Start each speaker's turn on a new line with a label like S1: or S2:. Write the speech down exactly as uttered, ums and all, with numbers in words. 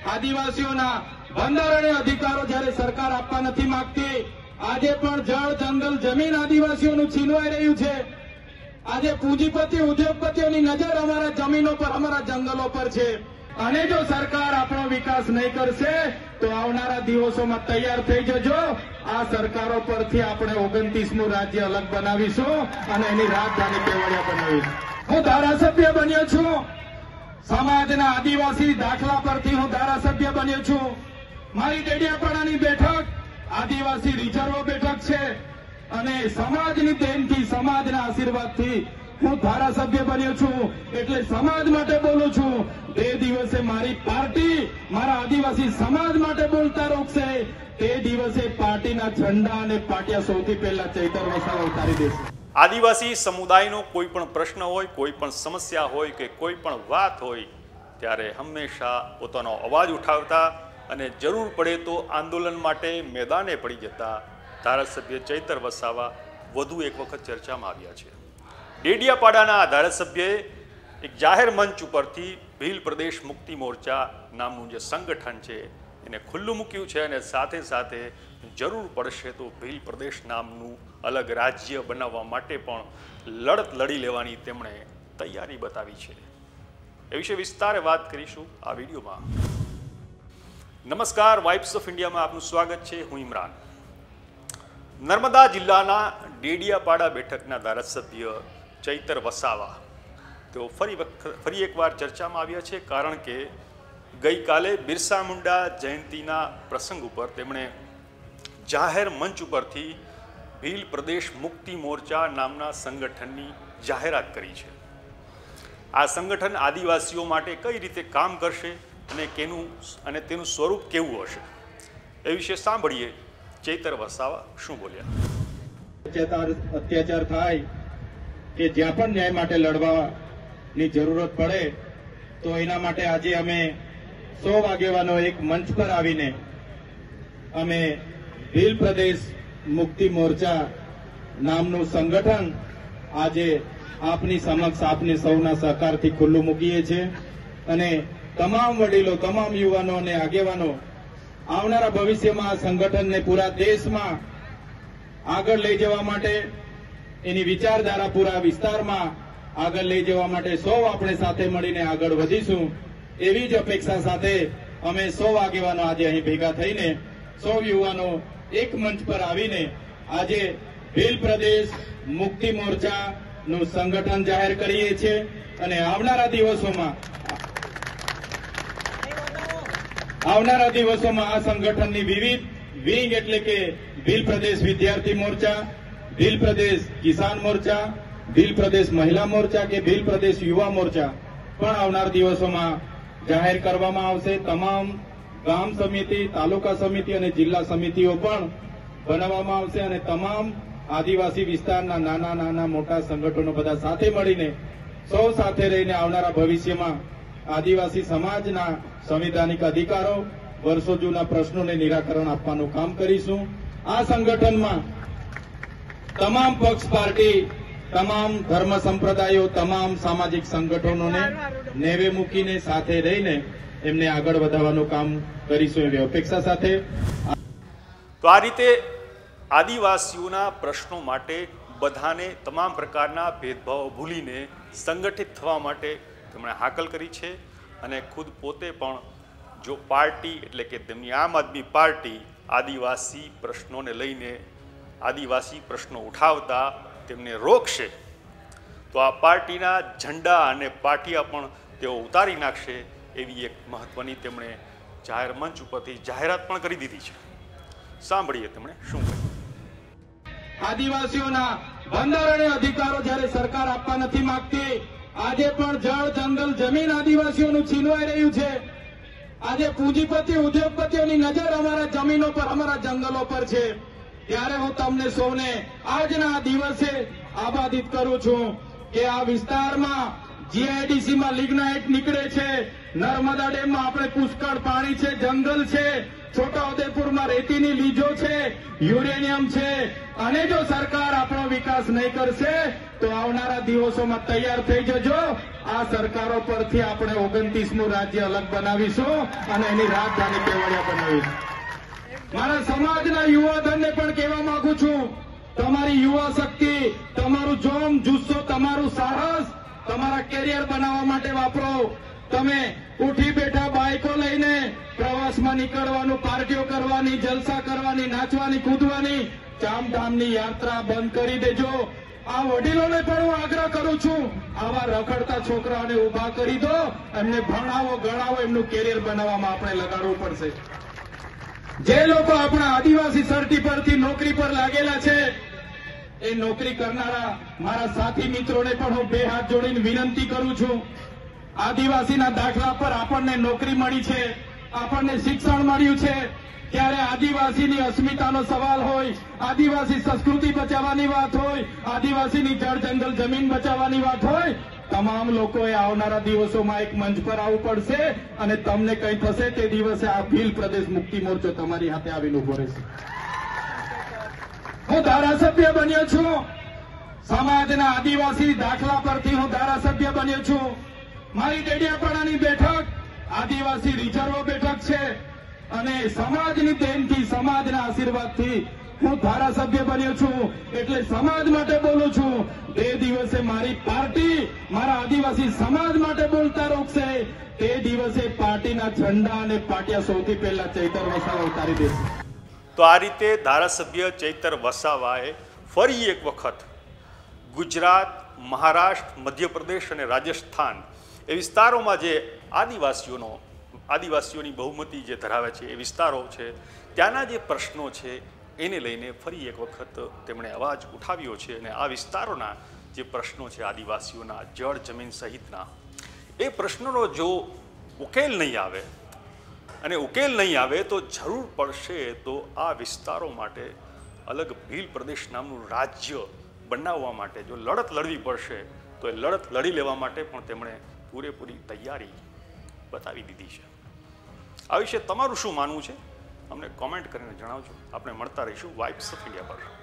S1: આદિવાસીઓના બંધારણીય અધિકારો જ્યારે સરકાર આપવા નથી માંગતી, આજે પણ જળ, જંગલ, જમીન આદિવાસીઓનું છીનવાઈ રહ્યું છે. આજે પૂંજીપતિ ઉદ્યોગપતિઓની નજર અમારા જમીનો પર, અમારા જંગલો પર છે. અને જો સરકાર આપણો વિકાસ નહીં કરશે તો આવનારા દિવસોમાં તૈયાર થઈ જજો. આ સરકારો પરથી આપણે ઓગણત્રીસમું રાજ્ય અલગ બનાવીશું અને એની રાજધાની કેવડિયા બનાવીશું. હું ધારાસભ્ય બન્યો છું, સમાજના આદિવાસી દાખલા પરથી હું ધારાસભ્ય બન્યો છું. મારી ડેડિયાપાડાની બેઠક આદિવાસી રિઝર્વ બેઠક છે અને સમાજની દેનથી, સમાજના આશીર્વાદથી હું ધારાસભ્ય બન્યો છું. એટલે સમાજ માટે બોલું છું. તે દિવસે મારી પાર્ટી મારા આદિવાસી સમાજ માટે બોલતા રોકશે, તે દિવસે પાર્ટીના ઝંડા અને પાટિયા સૌથી પહેલા ચૈતર વસાવા ઉતારી દેશે.
S2: આદિવાસી સમુદાયનો કોઈ પણ પ્રશ્ન હોય, કોઈ પણ સમસ્યા હોય કે કોઈ પણ વાત હોય ત્યારે હંમેશા પોતાનો અવાજ ઉઠાવતા અને જરૂર પડે તો આંદોલન માટે મેદાને પડી જતા ધારાસભ્ય ચૈતર વસાવા વધુ એક વખત ચર્ચામાં આવ્યા છે. ડેડિયાપાડાના ધારાસભ્યએ એક જાહેર મંચ ઉપરથી ભીલ પ્રદેશ મુક્તિ મોરચા નામનું જે સંગઠન છે એને ખુલ્લું મૂક્યું છે અને સાથે સાથે જરૂર પડશે તો ભીલ પ્રદેશ નામનું અલગ રાજ્ય બનાવવા માટે પણ લડત લડી લેવાની તેમણે તૈયારી બતાવી છે. એ વિશે વિસ્તારે વાત કરીશું આ વિડીયોમાં. નમસ્કાર, વાઇબ્સ ઓફ ઇન્ડિયામાં આપનું સ્વાગત છે. હું ઇમરાન. નર્મદા જિલ્લાના ડેડિયાપાડા બેઠકના ધારાસભ્ય ચૈતર વસાવા તેઓ ફરી વખત ફરી એકવાર ચર્ચામાં આવ્યા છે, કારણ કે ગઈકાલે બિરસા મુંડા જયંતિના પ્રસંગ ઉપર તેમણે જાહેર મંચ ઉપરથી ભીલ પ્રદેશ મુક્તિ મોરચા નામના સંગઠનની જાહેરાત કરી છે. આ સંગઠન આદિવાસીઓ માટે કઈ રીતે કામ કરશે અને કેનું અને તેનું સ્વરૂપ કેવું હશે એ વિશે સાંભળીએ ચૈતર વસાવા શું બોલ્યા.
S1: અત્યાચાર થાય કે જ્યાં પણ ન્યાય માટે લડવાની જરૂરત પડે તો એના માટે આજે અમે સો આગેવાનો એક મંચ પર આવીને અમે ભીલ પ્રદેશ મુક્તિ મોરચા નામનું સંગઠન આજે આપની સમક્ષ આપની સૌના સહકારથી ખુલ્લું મૂકીએ છીએ. અને તમામ વડીલો, તમામ યુવાનો અને આગેવાનો આવનારા ભવિષ્યમાં આ સંગઠનને પૂરા દેશમાં આગળ લઈ જવા માટે, એની વિચારધારા પૂરા વિસ્તારમાં આગળ લઈ જવા માટે સૌ આપણે સાથે મળીને આગળ વધીશું. એવી જ અપેક્ષા સાથે અમે સૌ આગેવાનો આજે અહીં ભેગા થઈને સૌ યુવાનો એક મંચ પર આવીને આજે ભીલ પ્રદેશ મુક્તિ મોરચાનું સંગઠન જાહેર કરીએ છીએ. અને આવનારા દિવસોમાં આવનારા દિવસોમાં આ સંગઠનની વિવિધ વિંગ એટલે કે ભીલ પ્રદેશ વિદ્યાર્થી મોરચા, ભીલ પ્રદેશ કિસાન મોરચા, ભીલ પ્રદેશ મહિલા મોરચા કે ભીલ પ્રદેશ યુવા મોરચા પણ આવનાર દિવસોમાં જાહેર કરવામાં આવશે. તમામ ગામ સમિતિ, તાલુકા સમિતિ અને જિલ્લા સમિતિઓ પણ બનાવવામાં આવશે અને તમામ આદિવાસી વિસ્તારના નાના નાના મોટા સંગઠનો બધા સાથે મળીને સૌ સાથે રહીને આવનારા ભવિષ્યમાં આદિવાસી સમાજના સંવિધાનિક અધિકારો, વર્ષો જૂના પ્રશ્નોને નિરાકરણ આપવાનું કામ કરીશું. આ સંગઠનમાં તમામ પક્ષ, પાર્ટી, તમામ ધર્મ સંપ્રદાયો, તમામ સામાજિક સંગઠનોને નેવે મૂકીને સાથે રહીને એમને આગળ વધારવાનું કામ કરીશું એવી અપેક્ષા સાથે.
S2: તો આ રીતે આદિવાસીઓના પ્રશ્નો માટે બધાને તમામ પ્રકારના ભેદભાવ ભૂલીને સંગઠિત થવા માટે તેમણે હાકલ કરી છે. અને ખુદ પોતે પણ જો પાર્ટી એટલે કે તેમની આમ આદમી પાર્ટી આદિવાસી પ્રશ્નોને લઈને, આદિવાસી પ્રશ્નો ઉઠાવતા તેમને રોકશે તો આ પાર્ટીના ઝંડા અને પાટિયા પણ તેઓ ઉતારી નાખશે એવી એક મહત્વની તેમણે જાહેર મંચ ઉપરથી જાહેરાત પણ કરી દીધી છે. સાંભળીએ તેમણે શું કહ્યું.
S1: આદિવાસીઓના બંધારણીય અધિકારો જ્યારે સરકાર આપવા નથી માંગતી, આજે પણ જળ, જંગલ, જમીન આદિવાસીઓનું છીનવાઈ રહ્યું છે. આજે પૂંજીપતિ ઉદ્યોગપતિઓની નજર અમારા જમીનો પર, અમારા જંગલો પર છે. ત્યારે હું તમને સૌને આજના દિવસે આબાદિત કરું છું કે આ વિસ્તારમાં જીઆઈડીસીમાં લિગ્નાઇટ નીકળે છે, નર્મદા ડેમમાં આપણે પુષ્કળ પાણી છે, જંગલ છે, છોટાઉદેપુરમાં એમાં રેતીની લીજો છે, યુરેનિયમ છે, અને જો સરકાર આપણો વિકાસ નહીં કરશે તો આવનારા દિવસોમાં તૈયાર થઈ જજો. આ સરકારો પરથી આપણે ઓગણત્રીસમું રાજ્ય અલગ બનાવીશું અને એની રાજધાની કેવડિયા બનાવીશું. મારા સમાજના યુવાધનને પણ કહેવા માંગુ છું, તમારી યુવા શક્તિ, તમારું જોમ, જુસ્સો, તમારું સાહસ તમારા કેરિયર બનાવવા માટે વાપરો. તમે ઉઠી બેઠા બાઇકો લઈને પ્રવાસમાં નીકળવાનું, પાર્ટીઓ કરવાની, જલસા કરવાની, નાચવાની, કૂદવાની, ચામધામની યાત્રા બંધ કરી દેજો. આ વડીલોને પણ હું આગ્રહ કરું છું, આવા રખડતા છોકરાઓને ઉભા કરી દો, એમને ભણાવો, ગણાવો, એમનું કેરિયર બનાવવામાં આપણે લગાડવું પડશે. જે લોકો આપણા આદિવાસી સર્ટી પરથી નોકરી પર લાગેલા છે, એ નોકરી કરનારા મારા સાથી મિત્રોને પણ હું બે હાથ જોડીને વિનંતી કરું છું. આદિવાસીના દાખલા પર આપણને નોકરી મળી છે, આપણને શિક્ષણ મળ્યું છે, ત્યારે આદિવાસીની અસ્મિતાનો સવાલ હોય, આદિવાસી સંસ્કૃતિ બચાવવાની વાત હોય, આદિવાસીની જળ જંગલ જમીન બચાવવાની વાત હોય, તમામ લોકોએ આવનારા દિવસોમાં એક મંચ પર આવવું પડશે અને તમને કંઈ થશે તે દિવસે આ ભીલ પ્રદેશ મુક્તિ મોરચો તમારી હાથે આવીને ઉભો રહેશે. હું ધારાસભ્ય બન્યો છું, સમાજના આદિવાસી દાખલા પરથી હું ધારાસભ્ય બન્યો છું. મારી ડેડિયાપાડાની બેઠક આદિવાસી રિઝર્વ બેઠક છે અને સમાજની દેનથી, સમાજના આશીર્વાદથી હું ધારાસભ્ય બન્યો છું. એટલે સમાજ માટે બોલું છું. તે દિવસે મારી પાર્ટી મારા આદિવાસી સમાજ માટે બોલતા રોકશે, તે દિવસે પાર્ટીના ઝંડા અને પાટિયા સૌથી પહેલા ચૈતર વસાવા ઉતારી દેશે.
S2: તો આ રીતે ધારાસભ્ય ચૈતર વસાવાએ ફરી એક વખત ગુજરાત, મહારાષ્ટ્ર, મધ્યપ્રદેશ અને રાજસ્થાન એ વિસ્તારોમાં જે આદિવાસીઓનો આદિવાસીઓની બહુમતી જે ધરાવે છે એ વિસ્તારો છે, ત્યાંના જે પ્રશ્નો છે એને લઈને ફરી એક વખત તેમણે અવાજ ઉઠાવ્યો છે. અને આ વિસ્તારોના જે પ્રશ્નો છે આદિવાસીઓના, જળ જમીન સહિતના, એ પ્રશ્નોનો જો ઉકેલ નહીં આવે અને ઉકેલ નહીં આવે તો જરૂર પડશે તો આ વિસ્તારો માટે અલગ ભીલ પ્રદેશ નામનું રાજ્ય બનાવવા માટે જો લડત લડવી પડશે તો એ લડત લડી લેવા માટે પણ તેમણે પૂરેપૂરી તૈયારી બતાવી દીધી છે. આ વિશે તમારું શું માનવું છે અમને કોમેન્ટ કરીને જણાવજો. આપણે મળતા રહીશું વાઇબ્સ ઓફ ઇન્ડિયા પર.